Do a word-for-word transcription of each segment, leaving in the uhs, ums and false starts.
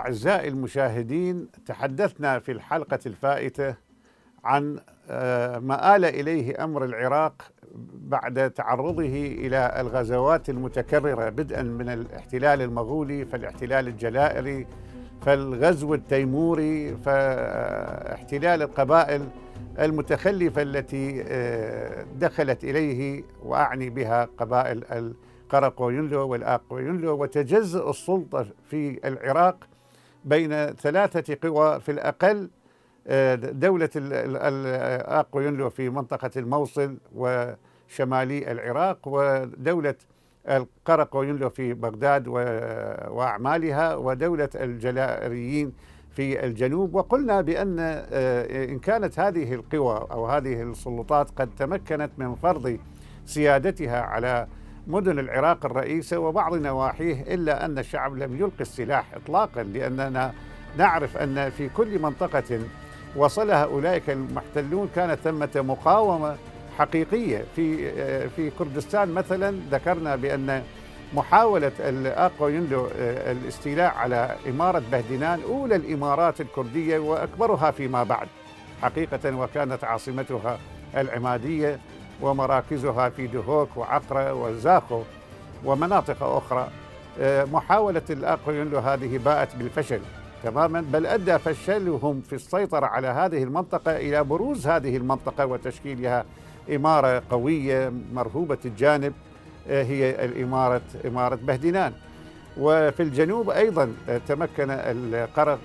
أعزائي المشاهدين، تحدثنا في الحلقة الفائتة عن ما آل إليه أمر العراق بعد تعرضه إلى الغزوات المتكررة، بدءا من الاحتلال المغولي، فالاحتلال الجزائري، فالغزو التيموري، فاحتلال القبائل المتخلفة التي دخلت إليه، وأعني بها قبائل القرقوينلو والآقوينلو، وتجزؤ السلطة في العراق بين ثلاثة قوى في الأقل: دولة الآقوينلو في منطقة الموصل وشمالي العراق، ودولة القرقوينلو في بغداد وأعمالها، ودولة الجزائريين في الجنوب. وقلنا بأن إن كانت هذه القوى أو هذه السلطات قد تمكنت من فرض سيادتها على مدن العراق الرئيسة وبعض نواحيه، إلا أن الشعب لم يلقي السلاح إطلاقا، لأننا نعرف أن في كل منطقة وصلها أولئك المحتلون كانت ثمة مقاومة حقيقية. في في كردستان مثلا ذكرنا بأن محاولة الآقوينلو الاستيلاء على إمارة بهدنان أولى الإمارات الكردية وأكبرها فيما بعد حقيقة، وكانت عاصمتها العمادية ومراكزها في دهوك وعقرة وزاخو ومناطق أخرى. محاولة الآقوينلو هذه باءت بالفشل تماما، بل أدى فشلهم في السيطرة على هذه المنطقة إلى بروز هذه المنطقة وتشكيلها إمارة قوية مرهوبة الجانب، هي الإمارة إمارة بهدنان. وفي الجنوب أيضا تمكن القرق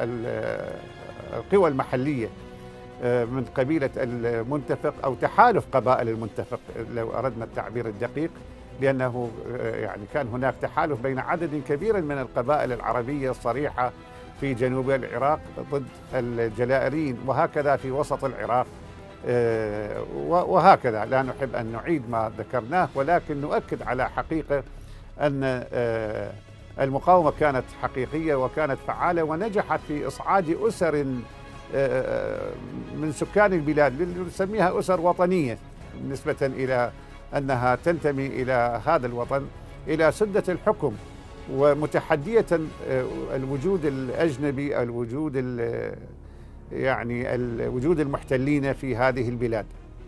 القوى المحلية من قبيلة المنتفق أو تحالف قبائل المنتفق لو أردنا التعبير الدقيق، لأنه يعني كان هناك تحالف بين عدد كبير من القبائل العربية الصريحة في جنوب العراق ضد الجزائريين، وهكذا في وسط العراق، وهكذا. لا نحب أن نعيد ما ذكرناه، ولكن نؤكد على حقيقة أن المقاومة كانت حقيقية وكانت فعالة، ونجحت في إصعاد أسر من سكان البلاد، نسميها أسر وطنية نسبة إلى أنها تنتمي إلى هذا الوطن، إلى سدة الحكم، ومتحدية الوجود الأجنبي، الوجود يعني الوجود المحتلين في هذه البلاد.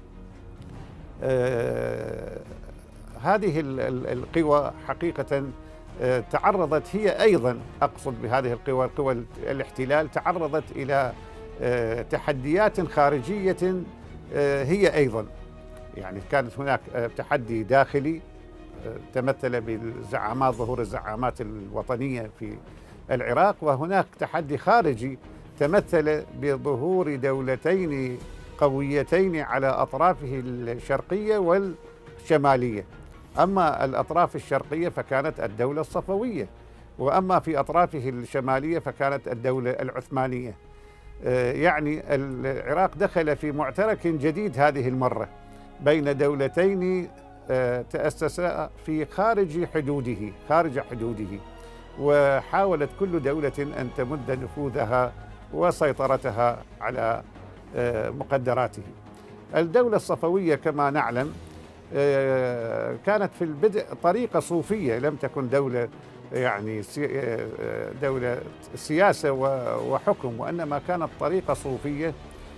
هذه القوى حقيقة تعرضت هي أيضا، أقصد بهذه القوى قوى الاحتلال، تعرضت إلى تحديات خارجية هي أيضا، يعني كانت هناك تحدي داخلي تمثل بالزعامات، ظهور الزعامات الوطنية في العراق، وهناك تحدي خارجي تمثل بظهور دولتين قويتين على أطرافه الشرقية والشمالية. أما الأطراف الشرقية فكانت الدولة الصفوية، وأما في أطرافه الشمالية فكانت الدولة العثمانية. يعني العراق دخل في معترك جديد هذه المرة بين دولتين تأسسا في خارج حدوده خارج حدوده وحاولت كل دولة أن تمد نفوذها وسيطرتها على مقدراته. الدولة الصفوية كما نعلم كانت في البدء طريقة صوفية، لم تكن دولة يعني دولة سياسة وحكم، وإنما كانت طريقة صوفية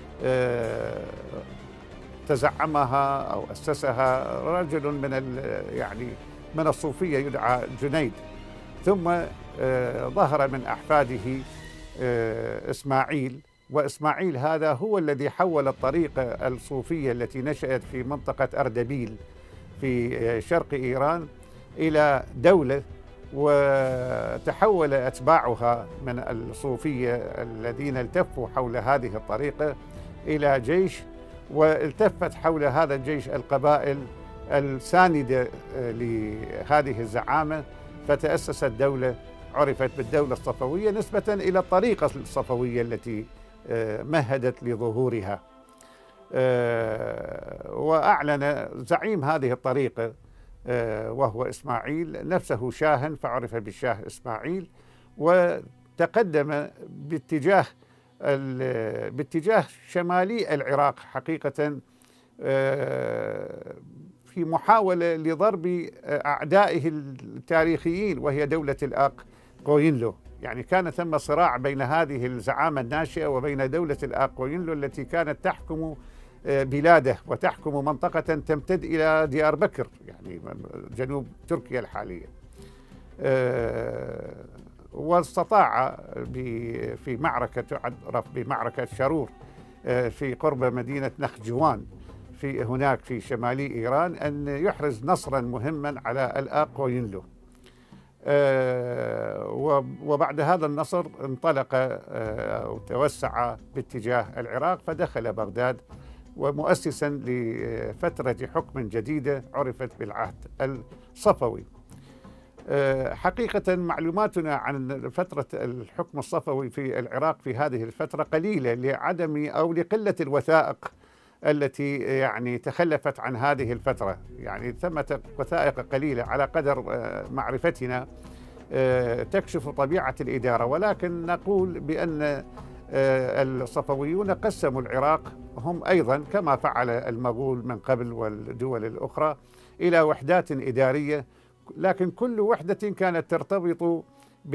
تزعمها أو أسسها رجل من يعني من الصوفية يدعى جنيد، ثم ظهر من أحفاده إسماعيل، وإسماعيل هذا هو الذي حول الطريقة الصوفية التي نشأت في منطقة أردبيل في شرق إيران إلى دولة، وتحول أتباعها من الصوفية الذين التفوا حول هذه الطريقة إلى جيش، والتفت حول هذا الجيش القبائل الساندة لهذه الزعامة، فتأسست دولة عرفت بالدولة الصفوية نسبة إلى الطريقة الصفوية التي مهدت لظهورها. وأعلن زعيم هذه الطريقة وهو إسماعيل نفسه شاها، فعرف بالشاه إسماعيل، وتقدم باتجاه باتجاه شمالي العراق حقيقة في محاولة لضرب أعدائه التاريخيين، وهي دولة الآق قوينلو. يعني كان ثم صراع بين هذه الزعامة الناشئة وبين دولة الآقوينلو التي كانت تحكم بلاده وتحكم منطقة تمتد إلى ديار بكر، يعني جنوب تركيا الحالية. واستطاع في معركة تعرف بمعركة شارور في قرب مدينة نخجوان في هناك في شمالي إيران أن يحرز نصرا مهما على الآقوينلو. وبعد هذا النصر انطلق أو توسع باتجاه العراق فدخل بغداد، ومؤسسا لفترة حكم جديدة عرفت بالعهد الصفوي. حقيقة معلوماتنا عن فترة الحكم الصفوي في العراق في هذه الفترة قليلة لعدم أو لقلة الوثائق التي يعني تخلفت عن هذه الفترة، يعني ثمة وثائق قليلة على قدر معرفتنا تكشف طبيعة الإدارة، ولكن نقول بأن الصفويون قسموا العراق هم أيضا كما فعل المغول من قبل والدول الأخرى إلى وحدات إدارية، لكن كل وحدة كانت ترتبط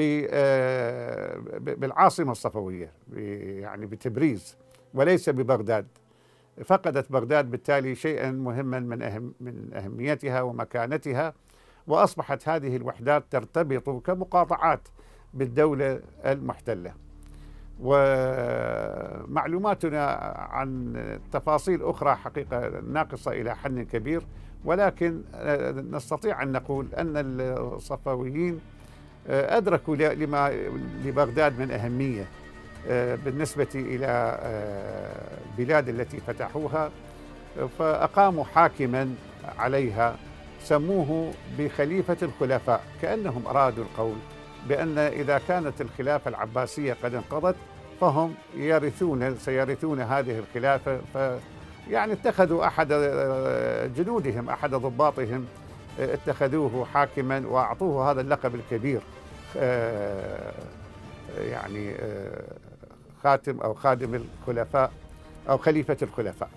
بالعاصمة الصفوية يعني بتبريز وليس ببغداد. فقدت بغداد بالتالي شيئا مهما من أهم من أهميتها ومكانتها، وأصبحت هذه الوحدات ترتبط كمقاطعات بالدولة المحتلة. ومعلوماتنا عن تفاصيل أخرى حقيقة ناقصة إلى حد كبير، ولكن نستطيع أن نقول أن الصفويين أدركوا لما لبغداد من أهمية بالنسبة إلى البلاد التي فتحوها، فأقاموا حاكما عليها سموه بخليفة الخلفاء، كأنهم أرادوا القول بأن إذا كانت الخلافة العباسية قد انقضت فهم يرثون سيرثون هذه الخلافة. ف يعني اتخذوا أحد جنودهم أحد ضباطهم اتخذوه حاكما وأعطوه هذا اللقب الكبير، يعني خاتم أو خادم الخلفاء أو خليفة الخلفاء.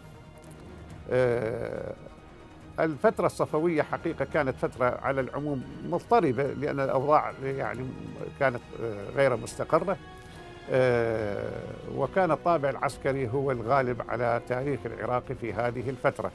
الفترة الصفوية حقيقة كانت فترة على العموم مضطربة، لأن الأوضاع يعني كانت غير مستقرة، وكان الطابع العسكري هو الغالب على تاريخ العراق في هذه الفترة.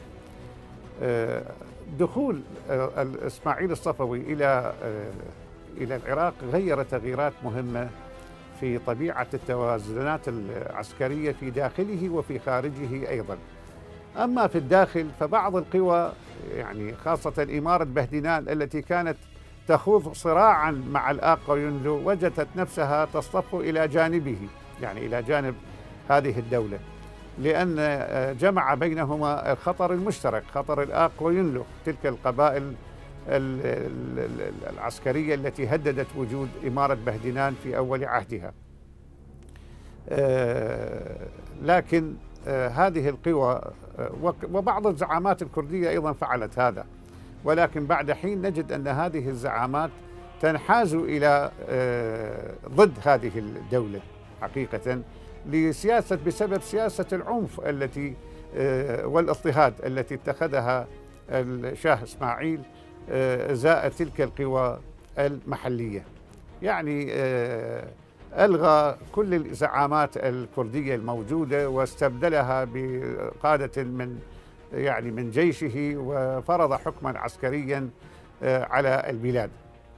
دخول إسماعيل الصفوي إلى إلى العراق غير تغييرات مهمة في طبيعة التوازنات العسكرية في داخله وفي خارجه أيضا. أما في الداخل فبعض القوى يعني خاصة إمارة بهدنان التي كانت تخوض صراعا مع الآقوينلو وجدت نفسها تصطف إلى جانبه، يعني إلى جانب هذه الدولة، لأن جمع بينهما الخطر المشترك، خطر الآقوينلو، تلك القبائل العسكرية التي هددت وجود إمارة بهدنان في أول عهدها. لكن هذه القوى وبعض الزعامات الكردية أيضا فعلت هذا، ولكن بعد حين نجد أن هذه الزعامات تنحاز إلى ضد هذه الدولة حقيقة لسياسة بسبب سياسة العنف التي والاضطهاد التي اتخذها الشاه إسماعيل إزاء تلك القوى المحلية. يعني ألغى كل الزعامات الكردية الموجودة واستبدلها بقادة من يعني من جيشه، وفرض حكما عسكريا على البلاد.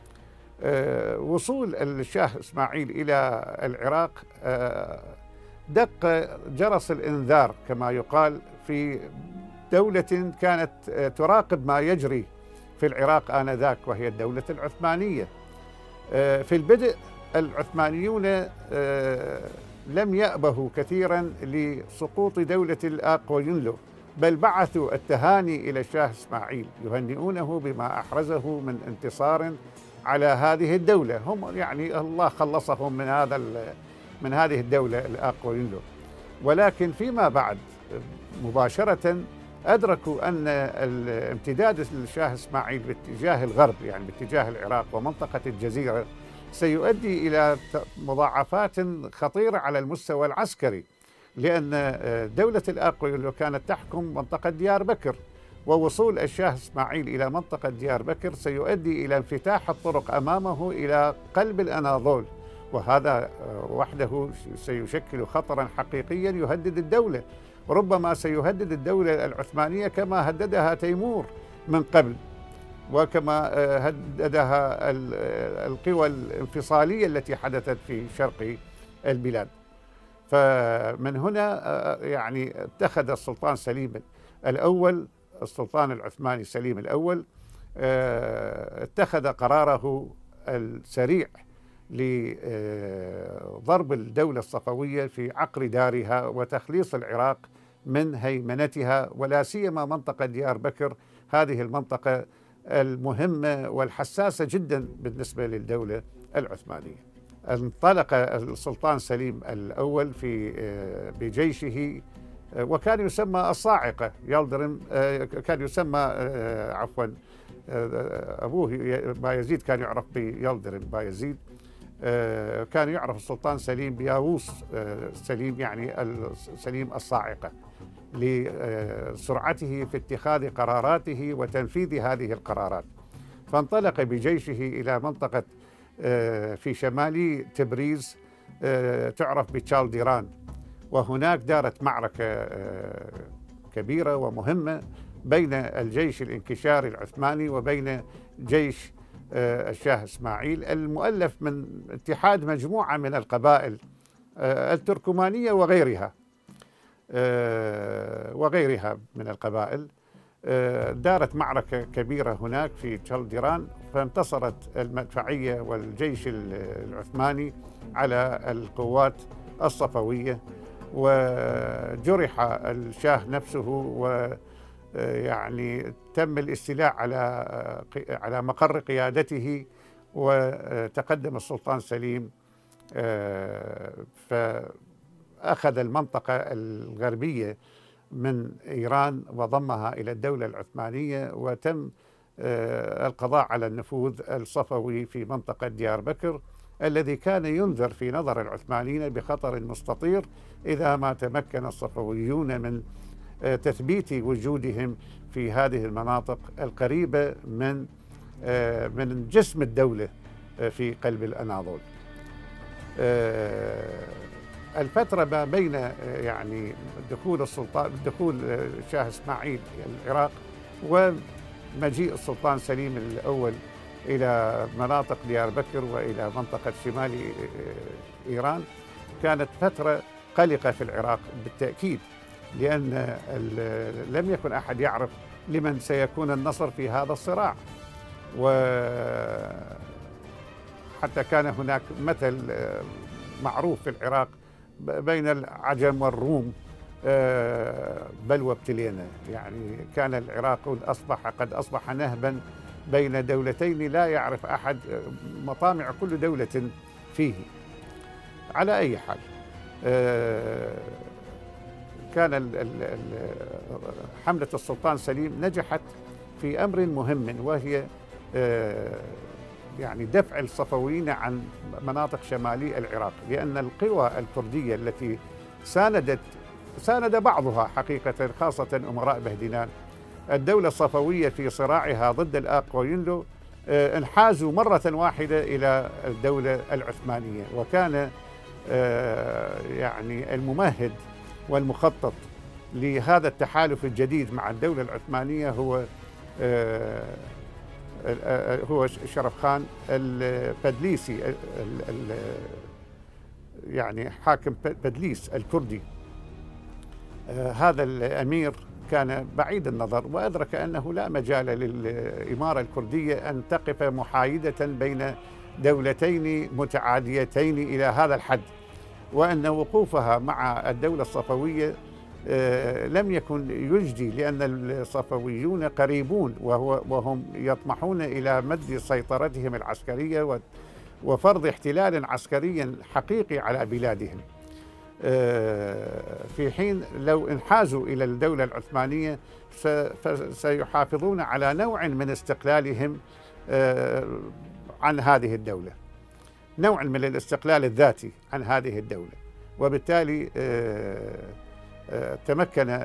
وصول الشاه إسماعيل إلى العراق دق جرس الإنذار كما يقال في دولة كانت تراقب ما يجري في العراق آنذاك، وهي الدولة العثمانية. في البدء العثمانيون لم يأبهوا كثيرا لسقوط دولة الآقوينلو، بل بعثوا التهاني إلى الشاه إسماعيل يهنئونه بما أحرزه من انتصار على هذه الدولة. هم يعني الله خلصهم من هذا من هذه الدولة الآقوينلو. ولكن فيما بعد مباشرة أدركوا أن امتداد الشاه إسماعيل باتجاه الغرب، يعني باتجاه العراق ومنطقة الجزيرة، سيؤدي إلى مضاعفات خطيرة على المستوى العسكري، لأن دولة الآقوينلو كانت تحكم منطقة ديار بكر، ووصول الشاه إسماعيل إلى منطقة ديار بكر سيؤدي إلى انفتاح الطرق أمامه إلى قلب الأناضول، وهذا وحده سيشكل خطرا حقيقيا يهدد الدولة، وربما سيهدد الدولة العثمانية كما هددها تيمور من قبل، وكما هددها القوى الانفصالية التي حدثت في شرق البلاد. فمن هنا يعني اتخذ السلطان سليم الأول، السلطان العثماني سليم الأول، اتخذ قراره السريع لضرب الدولة الصفوية في عقر دارها وتخليص العراق من هيمنتها، ولا سيما منطقة ديار بكر، هذه المنطقة المهمة والحساسة جدا بالنسبة للدولة العثمانية. انطلق السلطان سليم الأول في بجيشه، وكان يسمى الصاعقة يلدرم، كان يسمى عفوا أبوه بايزيد كان يعرف بيلدرم بايزيد، كان يعرف السلطان سليم بياووس سليم، يعني سليم الصاعقة، لسرعته في اتخاذ قراراته وتنفيذ هذه القرارات. فانطلق بجيشه إلى منطقة في شمال تبريز تعرف بتشالديران، وهناك دارت معركة كبيرة ومهمة بين الجيش الانكشاري العثماني وبين جيش الشاه إسماعيل المؤلف من اتحاد مجموعة من القبائل التركمانية وغيرها وغيرها من القبائل. دارت معركة كبيرة هناك في تشالديران، فانتصرت المدفعية والجيش العثماني على القوات الصفوية، وجرح الشاه نفسه، ويعني تم الاستيلاء على على مقر قيادته، وتقدم السلطان سليم فأخذ المنطقة الغربية من إيران وضمها إلى الدولة العثمانية، وتم القضاء على النفوذ الصفوي في منطقة ديار بكر، الذي كان ينذر في نظر العثمانيين بخطر مستطير إذا ما تمكن الصفويون من تثبيت وجودهم في هذه المناطق القريبة من من جسم الدولة في قلب الأناضول. الفترة ما بين يعني دخول السلطان دخول الشاه إسماعيل العراق ومجيء السلطان سليم الأول إلى مناطق ديار بكر وإلى منطقة شمال إيران كانت فترة قلقة في العراق بالتأكيد، لأن لم يكن أحد يعرف لمن سيكون النصر في هذا الصراع. وحتى كان هناك مثل معروف في العراق بين العجم والروم، بلوى ابتلينا، يعني كان العراق أصبح قد أصبح نهبا بين دولتين لا يعرف أحد مطامع كل دولة فيه. على أي حال كان حملة السلطان سليم نجحت في أمر مهم، وهي يعني دفع الصفويين عن مناطق شمالي العراق، لأن القوى الكردية التي ساندت ساند بعضها حقيقة، خاصة أمراء بهدنان، الدولة الصفوية في صراعها ضد الآقوينلو انحازوا مرة واحدة إلى الدولة العثمانية. وكان يعني الممهد والمخطط لهذا التحالف الجديد مع الدولة العثمانية هو هو شرف خان البدليسي، يعني حاكم بدليس الكردي. هذا الأمير كان بعيد النظر وأدرك أنه لا مجال للإمارة الكردية أن تقف محايدة بين دولتين متعاديتين إلى هذا الحد، وأن وقوفها مع الدولة الصفوية لم يكن يجدي، لأن الصفويون قريبون وهو وهم يطمحون إلى مد سيطرتهم العسكرية وفرض احتلال عسكري حقيقي على بلادهم، في حين لو انحازوا إلى الدولة العثمانية سيحافظون على نوع من استقلالهم عن هذه الدولة، نوع من الاستقلال الذاتي عن هذه الدولة. وبالتالي تمكن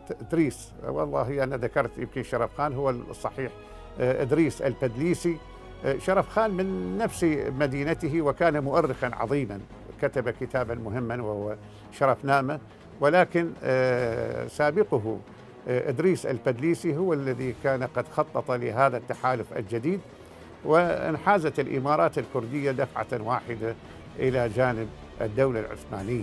إدريس، والله أنا ذكرت يمكن شرف خان، هو الصحيح إدريس البدليسي، شرف خان من نفس مدينته وكان مؤرخا عظيما، كتب كتابا مهما وهو شرف نامة، ولكن سابقه إدريس البدليسي هو الذي كان قد خطط لهذا التحالف الجديد، وانحازت الإمارات الكردية دفعة واحدة إلى جانب الدولة العثمانية،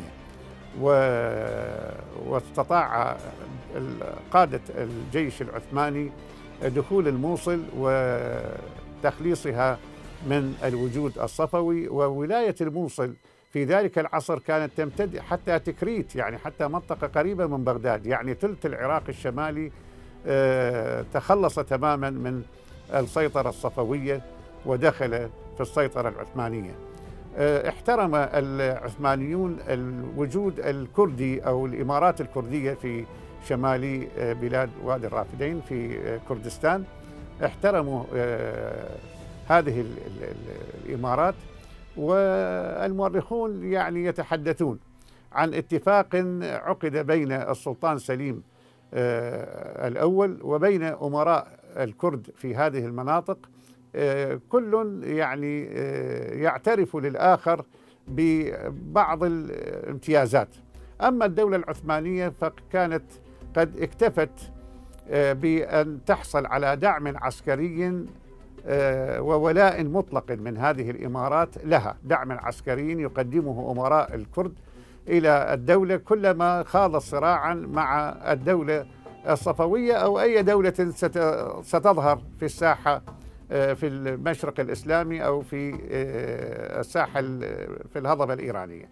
واستطاع قادة الجيش العثماني دخول الموصل وتخليصها من الوجود الصفوي. وولاية الموصل في ذلك العصر كانت تمتد حتى تكريت، يعني حتى منطقة قريبة من بغداد، يعني ثلث العراق الشمالي تخلص تماما من السيطرة الصفوية ودخل في السيطرة العثمانية. احترم العثمانيون الوجود الكردي أو الإمارات الكردية في شمال بلاد وادي الرافدين في كردستان، احترموا هذه الإمارات. والمؤرخون يعني يتحدثون عن اتفاق عقد بين السلطان سليم الأول وبين أمراء الكرد في هذه المناطق، كل يعني يعترف للآخر ببعض الامتيازات. أما الدولة العثمانية فكانت قد اكتفت بأن تحصل على دعم عسكري وولاء مطلق من هذه الإمارات لها، دعم عسكري يقدمه أمراء الكرد إلى الدولة كلما خاض صراعا مع الدولة الصفوية أو أي دولة ستظهر في الساحة في المشرق الإسلامي أو في الساحة في الهضبة الإيرانية،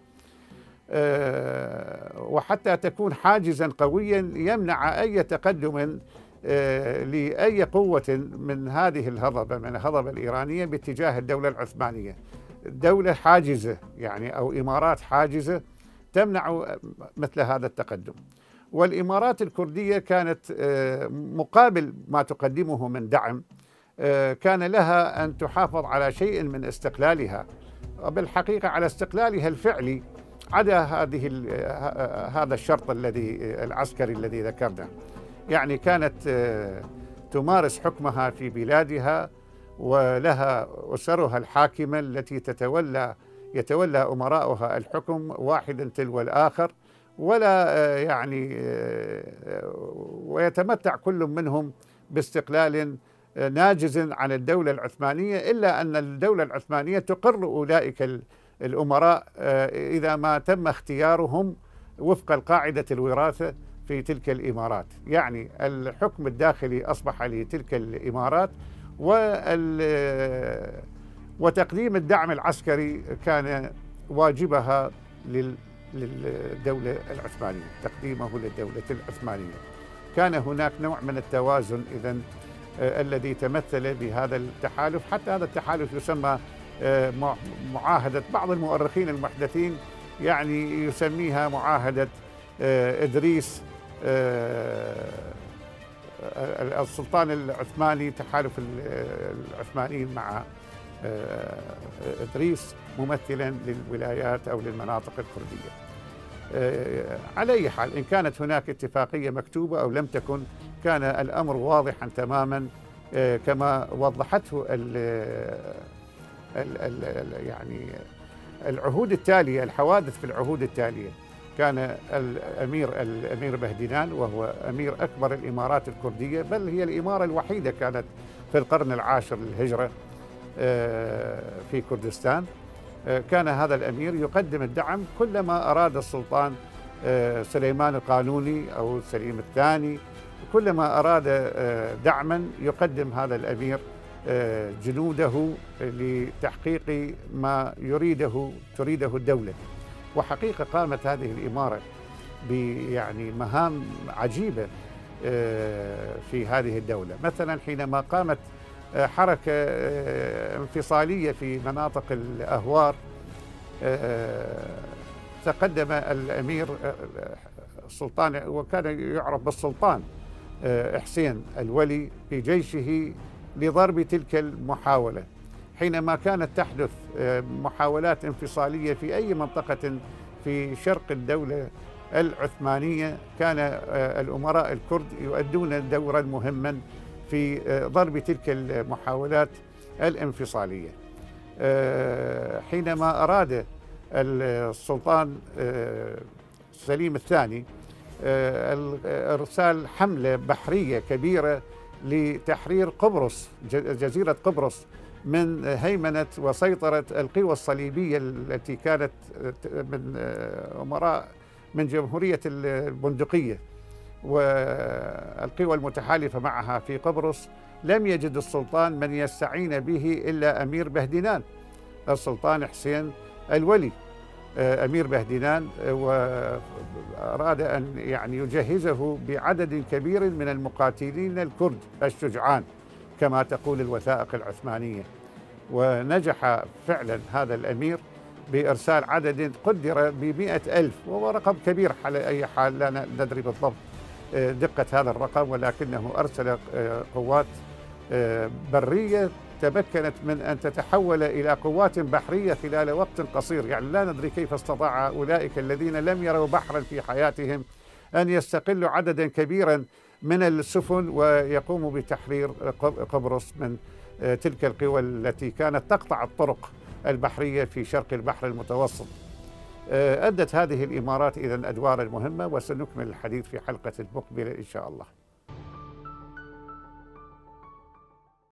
وحتى تكون حاجزا قويا يمنع أي تقدم لأي قوة من هذه الهضبة من الهضبة الإيرانية باتجاه الدولة العثمانية. دولة حاجزة يعني أو إمارات حاجزة تمنع مثل هذا التقدم. والإمارات الكردية كانت مقابل ما تقدمه من دعم كان لها أن تحافظ على شيء من استقلالها، بالحقيقة على استقلالها الفعلي عدا هذه هذا الشرط الذي العسكري الذي ذكرنا. يعني كانت تمارس حكمها في بلادها ولها أسرها الحاكمة التي تتولى يتولى أمراؤها الحكم واحدا تلو الآخر، ولا يعني ويتمتع كل منهم باستقلال ناجز عن الدولة العثمانية، إلا أن الدولة العثمانية تقر أولئك الأمراء إذا ما تم اختيارهم وفق القاعدة الوراثة في تلك الإمارات. يعني الحكم الداخلي أصبح لتلك الإمارات، وتقديم الدعم العسكري كان واجبها للدولة العثمانية، تقديمه للدولة العثمانية. كان هناك نوع من التوازن إذن الذي تمثل بهذا التحالف. حتى هذا التحالف يسمى معاهدة، بعض المؤرخين المحدثين يعني يسميها معاهدة إدريس السلطان العثماني، تحالف العثمانيين مع إدريس ممثلا للولايات أو للمناطق الكردية. على أي حال، إن كانت هناك اتفاقية مكتوبة أو لم تكن، كان الأمر واضحا تماما كما وضحته ال ال ال يعني العهود التالية، الحوادث في العهود التالية. كان الأمير الأمير بهدنان وهو أمير أكبر الإمارات الكردية، بل هي الإمارة الوحيدة كانت في القرن العاشر للهجرة في كردستان. كان هذا الأمير يقدم الدعم كلما أراد السلطان سليمان القانوني أو سليم الثاني، كلما أراد دعما يقدم هذا الأمير جنوده لتحقيق ما يريده تريده الدولة. وحقيقة قامت هذه الإمارة يعني مهام عجيبة في هذه الدولة. مثلا حينما قامت حركة انفصالية في مناطق الأهوار، تقدم الأمير السلطان وكان يعرف بالسلطان حسين الولي في جيشه لضرب تلك المحاولة. حينما كانت تحدث محاولات انفصالية في أي منطقة في شرق الدولة العثمانية، كان الأمراء الكرد يؤدون دورا مهما في ضرب تلك المحاولات الانفصالية. حينما أراد السلطان سليم الثاني إرسال حملة بحرية كبيرة لتحرير قبرص، جزيرة قبرص، من هيمنة وسيطرة القوى الصليبية التي كانت من أمراء من جمهورية البندقية والقوى المتحالفة معها في قبرص، لم يجد السلطان من يستعين به إلا أمير بهدنان، السلطان حسين الولي أمير بهدنان، وأراد أن يعني يجهزه بعدد كبير من المقاتلين الكرد الشجعان كما تقول الوثائق العثمانية. ونجح فعلا هذا الأمير بإرسال عدد قدر بمئة ألف، وهو رقم كبير على أي حال، لا ندري بالضبط دقة هذا الرقم، ولكنه أرسل قوات برية تمكنت من أن تتحول إلى قوات بحرية خلال وقت قصير. يعني لا ندري كيف استطاع أولئك الذين لم يروا بحرا في حياتهم أن يستقلوا عددا كبيرا من السفن ويقوموا بتحرير قبرص من تلك القوى التي كانت تقطع الطرق البحرية في شرق البحر المتوسط. أدت هذه الإمارات إذن أدوارا مهمة، وسنكمل الحديث في حلقة مقبلة إن شاء الله.